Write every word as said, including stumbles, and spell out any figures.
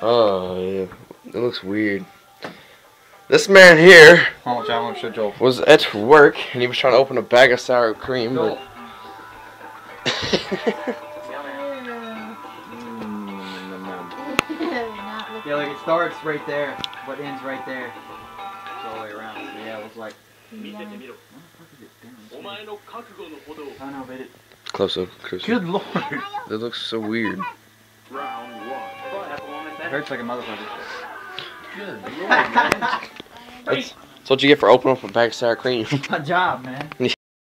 Oh, yeah. It looks weird. This man here was at work and he was trying to open a bag of sour cream. But yeah, like it starts right there, but ends right there. It's all the way around. So yeah, it was like. Oh no, but it. Close up, Chris. Good lord. That looks so weird. It hurts like a motherfucker. Good lord, man. That's, that's what you get for opening up a bag of sour cream. My job, man.